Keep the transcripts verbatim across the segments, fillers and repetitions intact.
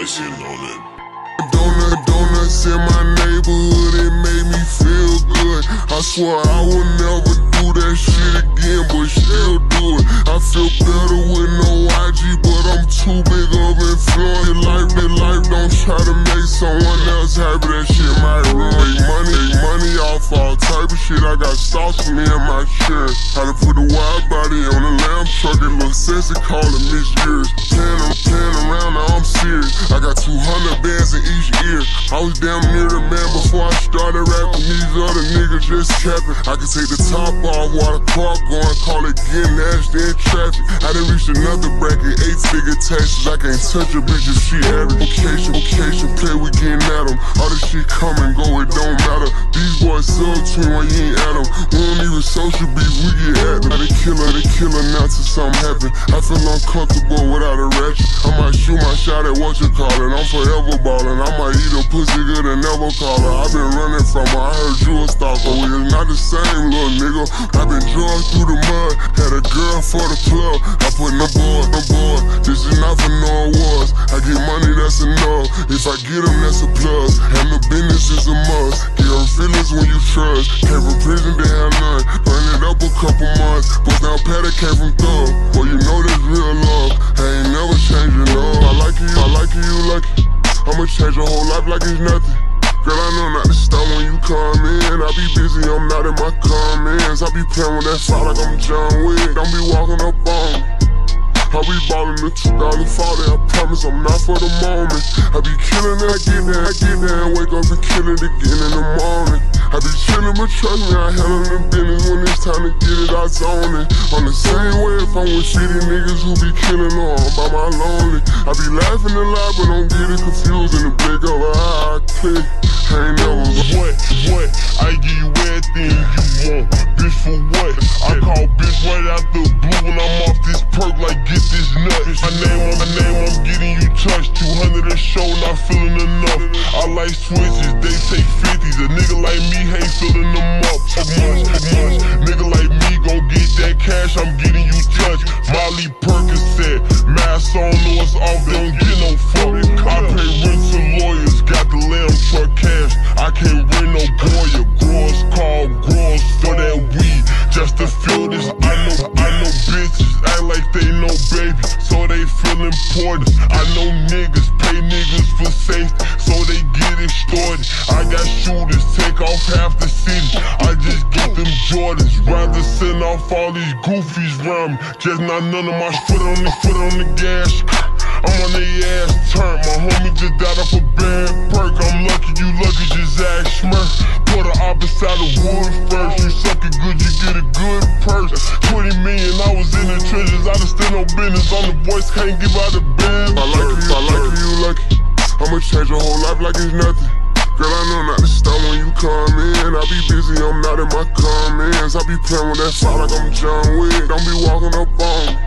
Donuts hitting on it. Donut, donuts in my neighborhood, it made me feel good. I swear I will never do that shit again, but still do it. I feel better with no I G, but I'm too big of influence. Your life, your life, don't try to make someone else happy, that shit might ruin. Make money, make money off all type of shit. I got stocks for me in my shirt. How to put a wide body on a lamb truck, it look sexy, call it Miss Years. Playing, playing around, now I'm serious. I got two hundred bands in each ear. I was damn near the man before I started rapping. These other niggas just capping. I can take the top off while the car going, call it getting nasty in traffic. I done reached another bracket, eight figure taxes. I can't touch a bitch if she average. Occasion, occasion, play, we getting at them. All this shit come and go, it don't matter. These boys sub twin when you ain't at them. We don't even social beef, we get at them. They killer, they killer now till something happen. I feel uncomfortable without a ratchet. I might shoot my shot at what you call it. I'm forever ballin'. I might eat a pussy good and never call her. I been running from her, I heard you a stalker. We is not the same, little nigga. I been drugged through the mud, had a girl for the plug. I put no board, no board. This is not for no awards. I get money, that's enough. If I get them, that's a plus. And the business is a must. Get her feelings when you trust. Came from prison, they had none. Burn it up a couple months. Bust down Patty, came from Thug. Boy, you know that's real love. I ain't never changing love. I like you, I like you, you like it. I'ma change your whole life like it's nothing. Girl, I know not to stop when you come in. I be busy, I'm not in my comments. I be playing with that fire like I'm John Wick. Don't be walking up on me. I be ballin' the two thousand forty, I promise I'm not for the moment. I be killin' it, I get there, I get there and wake up and kill it again in the morning. I be chillin', but trust me, I handle the business when it's time to get it, I zone it. On the same way if I'm with shitty niggas who be killin' or I'm by my lonely. I be laughing a lot, but don't get it confused in the blink of an eye, I click. I ain't never What, what, I give you everything you want. Bitch for what? I call bitch right out the blue when I'm off this perk like get this nut. My name on my name, I'm getting you touched. two hundred a show, not feeling enough. I like switches, they take fifties. A nigga like me ain't filling them up. Fuck much, fuck much. Nigga like me gon' get that cash, I'm getting you touched. Molly Percocet, mask on, know it's off, they don't get no fuck. I pay rent to lawyers, got the lamb truck cash. I can't rent no Goya, growers call growers for that weed. Just to feel this, I know, I know bitches act like they know baby, so they feel important. I know niggas pay niggas for safety, so they get extorted. I got shooters, take off half the city, I just get them Jordans. Rather send off all these goofies round me, just not none of my foot on the foot on the gas. I'm on the ass turn, my homie just died off a bad perk. I'm lucky, you lucky, just ask Schmurf. Put her opposite of wood first. You suck it good, you get a good purse. twenty million, I was in the trenches, I done still no business. On the voice, can't give out a band. I like you, I like you, you lucky. I'ma change your whole life like it's nothing. Girl, I know not to stop when you come in. I be busy, I'm not in my comments. I be playing with that fire like I'm John Wick. Don't be walking up on me.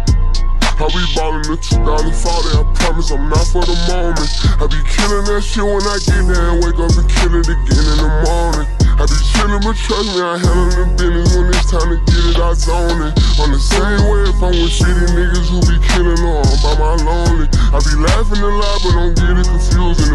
I be ballin' the two thousand forty, I promise I'm not for the moment. I be killin' that shit when I get there and wake up and kill it again in the morning. I be chillin', but trust me, I handle the business when it's time to get it, I zone it. On the same way if I'm with shitty niggas who be killin' or I'm by my lonely. I be laughing a lot, but don't get it confused in